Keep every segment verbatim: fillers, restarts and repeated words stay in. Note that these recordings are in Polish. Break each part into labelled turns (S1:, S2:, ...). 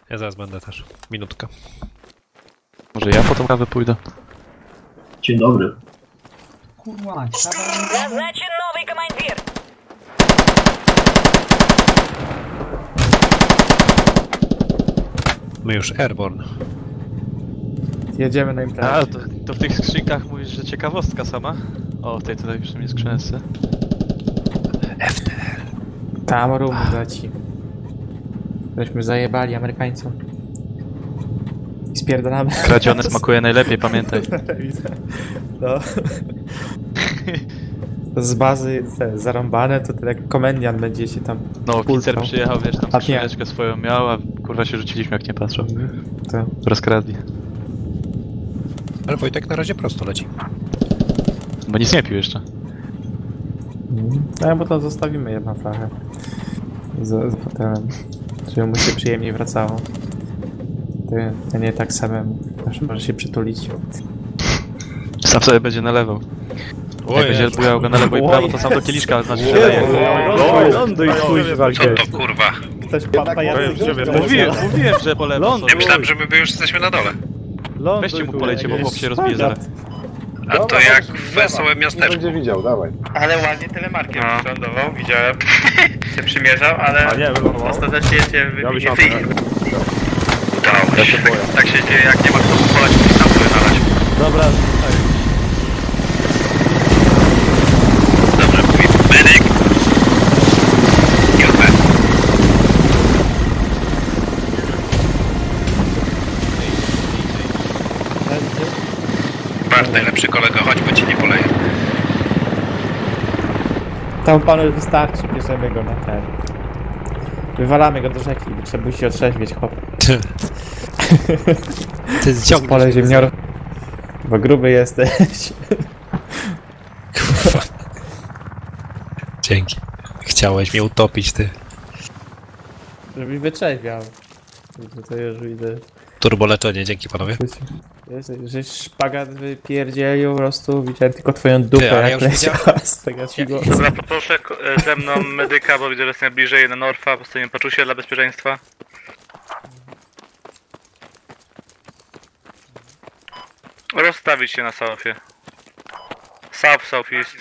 S1: Ja zaraz będę też. Minutka.
S2: Może ja po tą kawę pójdę?
S3: Dzień dobry.
S4: Kurwa mać,
S5: Назначен новый командир.
S1: My już Airborne.
S4: jedziemy na imprezę.
S2: A, to, to w tych skrzynkach mówisz, że ciekawostka sama? O, w tej tutaj przy mnie skrzynce.
S1: F T L.
S4: Tam rum leci. Żeśmy zajebali Amerykańcom. I spierdalamy.
S2: Kradzione smakuje najlepiej, pamiętaj.
S4: Widzę. No. Z bazy te, zarąbane, to tyle jak komendian będzie się tam...
S2: No, oficer
S4: pultał.
S2: przyjechał, wiesz, tam
S4: A nie.
S2: skrzyneczkę swoją miał, a kurwa się rzuciliśmy jak nie patrzał.
S4: To.
S2: Rozkradli.
S1: Ale Wojtek na razie prosto leci.
S2: Bo nic nie pił jeszcze.
S4: No, bo to zostawimy jedną flachę. Z, z fotelem. Żeby mu się przyjemniej wracało. Ty, a nie tak samemu. Aż może się przytulić.
S2: Sam sobie będzie nalewał. Jak będzie bujał go na lewo i
S4: Oj.
S2: prawo, to sam do kieliszka znaczy się daje.
S4: Ląduj, kuźwa,
S6: Co to kurwa?
S4: ktoś papa
S2: Mówiłem, mówiłem, że po lewo.
S6: Ja myślałem, że my już jesteśmy na dole.
S2: Weźcie mu polecie, bo chłop się rozbije zaraz.
S6: A to jak w wesołe miasteczko.
S7: Będzie widział, dawaj.
S8: Ale ładnie telemarkiem no. lądował, widziałem. się przymierzał, ale
S7: A nie, wylądował.
S8: ostatecznie cię wybinie
S7: Ja
S8: wyjść.
S6: Udało
S7: Ja
S6: się.
S7: się boję.
S6: Tak się dzieje, jak nie ma kto polać, to sam sobie nalać.
S7: Dobra, tak.
S6: Dobrze, mówi medyk. J P. Bardzo najlepszy kolego, chodź, bo ci nie poleję.
S4: Tam panu wystarczy, bierzemy go na ten. Wywalamy go do rzeki, bo trzeba się otrzeźwieć, hop.
S1: Ty ciągniesz.
S4: Pole ziemnior. Bo gruby jesteś.
S1: Kurwa. Dzięki. Chciałeś mnie utopić, ty.
S4: Żebyś wyczeźwiał. Widzę, to już widzę.
S1: Turboleczenie, dzięki panowie.
S4: Wiesz, żeś szpagat wypierdzielił po prostu, widziałem tylko twoją dupę,
S1: Ty, ale
S4: jak
S1: ja już
S4: leciała z tego śmigła.
S8: Dobra, poproszę e, ze mną medyka, bo widzę, że jest najbliżej na Norfa, postawimy paczusie dla bezpieczeństwa. Rozstawić się na Southie. South, Southeast.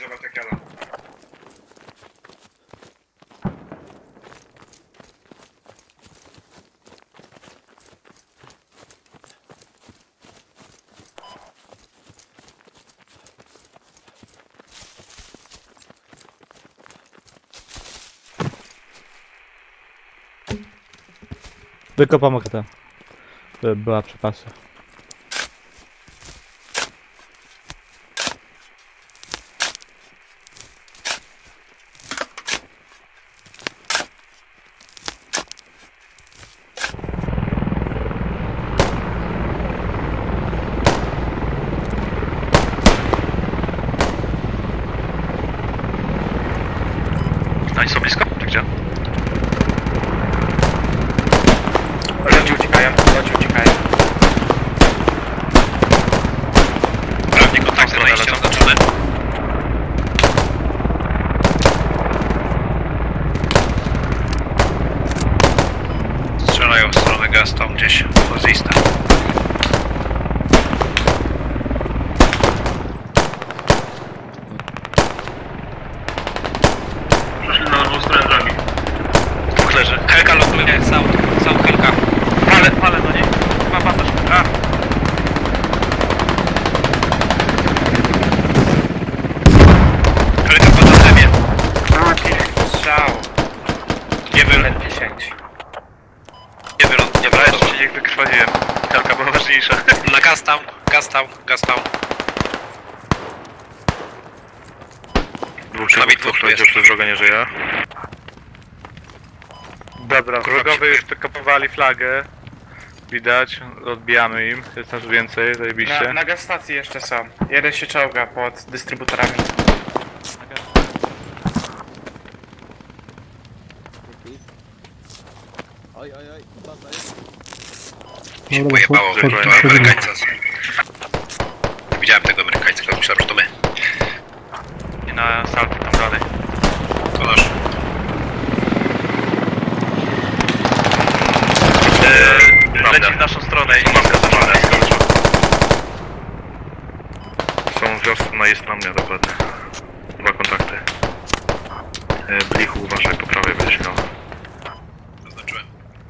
S9: Tylko pomogę to. By była przepasza.
S6: Oni są blisko? Czy gdzie?
S8: Ludzi uciekają, ludzi uciekają.
S6: Prawnie kontakt na iście oznaczony. Strzelają w stronę Gaston gdzieś z Easta. Przeszli na lewą stronę drogi. Dwóch leży. Helka ląduje, South, South Helka.
S8: Palę, palę do niej. Ma bandaż. A!
S6: Helka pada w ziemię.
S8: Strzał.
S6: Nie wyl...
S8: dziesięć.
S6: Nie wyl... Nie
S8: Dobra,
S6: wyl...
S8: jeszcze się ich wykrwawiłem. Helka była ważniejsza.
S6: Na Gastown, Gastown, Gastown.
S8: Dwóch
S6: Przynajmniej dwóch tu jest.
S8: przez drogę nie żyje. Dobra, wrogowie już przekopowali flagę. Widać, odbijamy im. Jest nas więcej, zajebiście.
S10: Na, na gaz stacji jeszcze są. Jeden się czołga pod dystrybutorami.
S6: Mi się pojebało, że Amerykańca. Widziałem tego Amerykańca, ale myślałem, że to my.
S8: I na salty tam dalej.
S6: To nasz.
S8: Eee, leci w naszą stronę i maska zaczęła. Są wiosna, jest na mnie dokładnie. Dwa kontakty. E, Blichu, uważaj, po prawej będziesz miał. Zaznaczyłem.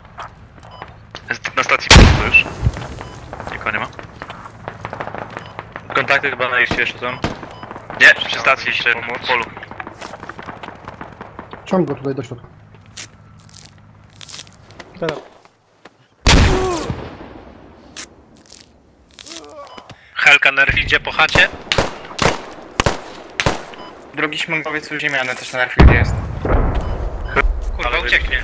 S8: Na stacji po już. Nikogo nie ma. Kontakty chyba na iście jeszcze są. Nie, przy stacji jeszcze w polu.
S7: Ciąg go tutaj do środka.
S9: Teraz.
S6: Helka nerw idzie po chacie.
S10: Drugi śmigłowiec uziemiony też na Airfield jest.
S6: Kurwa, ucieknie.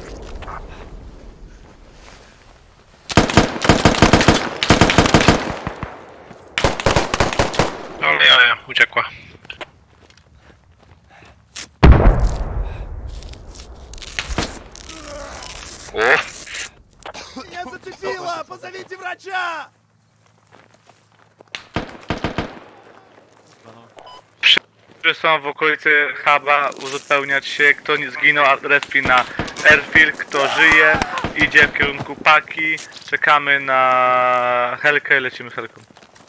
S6: Ale jaja, uciekła.
S8: O! Wszyscy są w okolicy huba, uzupełniać się, kto nie zginął, a respi na airfield, kto żyje, idzie w kierunku paki, czekamy na helkę, lecimy z helką.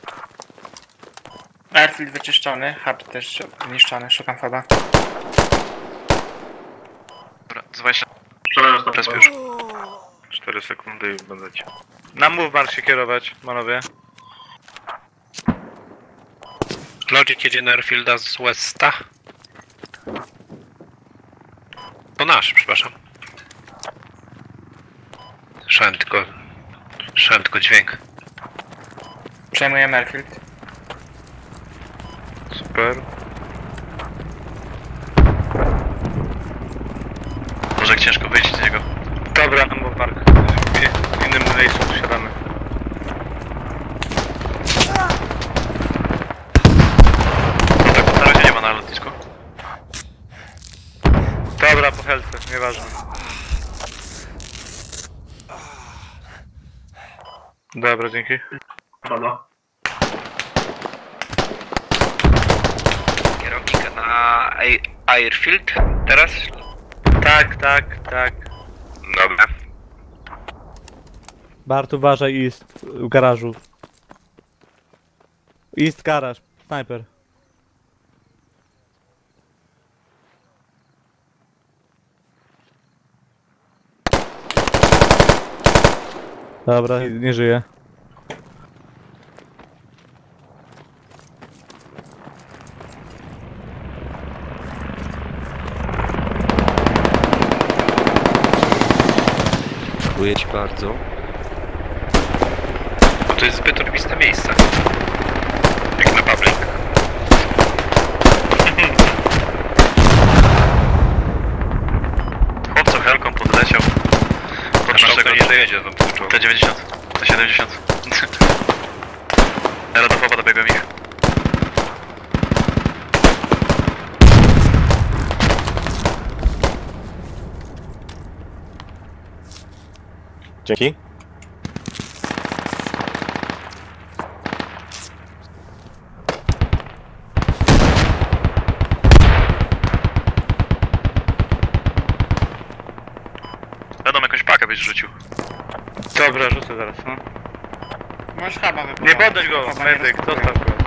S10: Airfield wyczyszczony, hub też zniszczony, szukam foba.
S8: Dobra, dwadzieścia. Respi już. cztery sekundy i będziecie. Na move mark się kierować, panowie.
S6: Logic jedzie na Airfielda z Westa. To nasz, przepraszam. Słyszałem tylko... Słyszałem tylko dźwięk.
S10: Przejmujemy Airfield.
S8: Super.
S2: Może ciężko wyjść z niego.
S8: Dobra, na move mark. W innym miejscu siadamy.
S2: Na razie nie ma na lotnisku.
S8: Dobra, po helce, nieważne. Dobra, dzięki.
S3: Pada.
S6: Kierownika na Airfield teraz?
S8: Tak, tak, tak.
S6: Dobra.
S9: Bart, uważaj, East w garażu. East garaż, snajper. Dobra, nie żyje.
S1: Dziękuję ci bardzo.
S6: Bo to jest zbyt oczywiste miejsce. Jak na public.
S2: Chłopco helką podleciał. Pod naszego
S6: nie dojedzie do
S2: T dziewięćdziesiąt, T siedemdziesiąt. Era do foba dobiegłem ich.
S7: Dzięki.
S2: Będą jakąś pakę byś rzucił.
S8: Dobra, rzucę zaraz, no.
S10: Możesz huba wypróbować.
S8: Nie podnoś go,
S10: Huba nie
S8: medyk,
S10: rozpróbuj.
S8: zostaw go.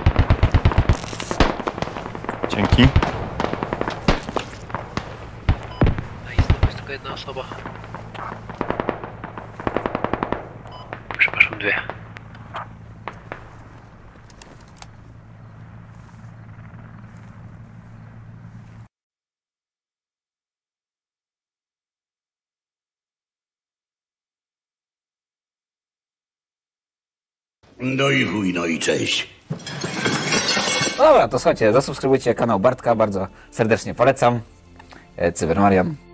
S7: Dzięki.
S6: Jest tylko jedna osoba. Przepraszam, dwie.
S11: No i chuj, no i cześć.
S12: Dobra, to słuchajcie, zasubskrybujcie kanał Bartka, bardzo serdecznie polecam. Cybermarian.